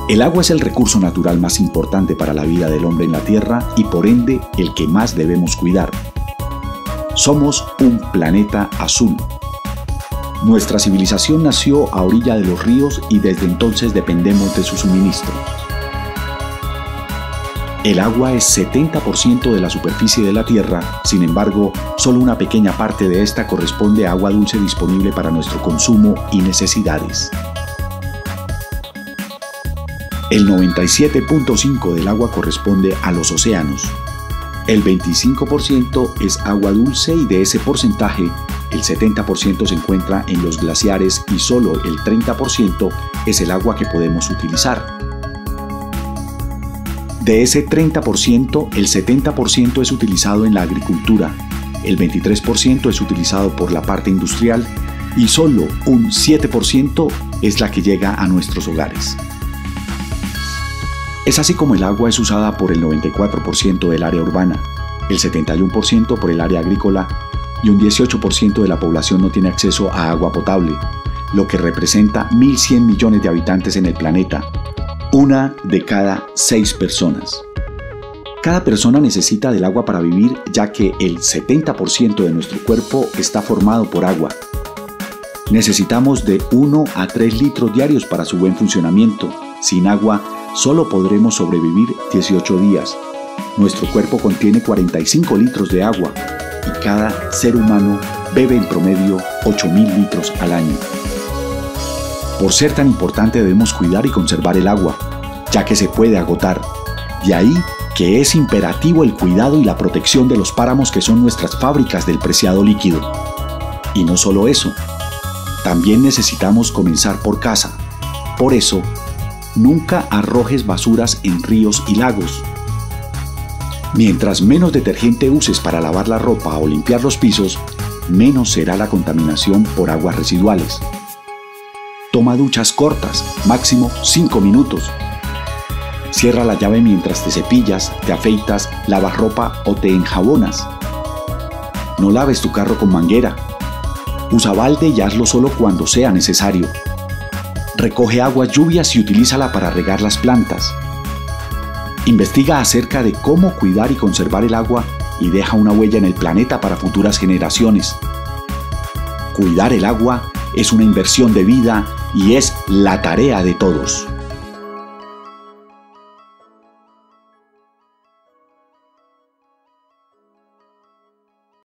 El agua es el recurso natural más importante para la vida del hombre en la Tierra y por ende el que más debemos cuidar. Somos un planeta azul. Nuestra civilización nació a orilla de los ríos y desde entonces dependemos de su suministro. El agua es 70% de la superficie de la Tierra, sin embargo, solo una pequeña parte de esta corresponde a agua dulce disponible para nuestro consumo y necesidades. El 97.5% del agua corresponde a los océanos. El 25% es agua dulce y de ese porcentaje, el 70% se encuentra en los glaciares y solo el 30% es el agua que podemos utilizar. De ese 30%, el 70% es utilizado en la agricultura, el 23% es utilizado por la parte industrial y solo un 7% es la que llega a nuestros hogares. Es así como el agua es usada por el 94% del área urbana, el 71% por el área agrícola y un 18% de la población no tiene acceso a agua potable, lo que representa 1.100 millones de habitantes en el planeta, una de cada 6 personas. Cada persona necesita del agua para vivir, ya que el 70% de nuestro cuerpo está formado por agua. Necesitamos de 1 a 3 litros diarios para su buen funcionamiento. Sin agua, solo podremos sobrevivir 18 días. Nuestro cuerpo contiene 45 litros de agua y cada ser humano bebe en promedio 8.000 litros al año. Por ser tan importante debemos cuidar y conservar el agua, ya que se puede agotar. De ahí que es imperativo el cuidado y la protección de los páramos que son nuestras fábricas del preciado líquido. Y no solo eso, también necesitamos comenzar por casa. Por eso, nunca arrojes basuras en ríos y lagos. Mientras menos detergente uses para lavar la ropa o limpiar los pisos, menos será la contaminación por aguas residuales. Toma duchas cortas, máximo 5 minutos. Cierra la llave mientras te cepillas, te afeitas, lavas ropa o te enjabonas. No laves tu carro con manguera. Usa balde y hazlo solo cuando sea necesario. Recoge aguas lluvias y utilízala para regar las plantas. Investiga acerca de cómo cuidar y conservar el agua y deja una huella en el planeta para futuras generaciones. Cuidar el agua es una inversión de vida y es la tarea de todos.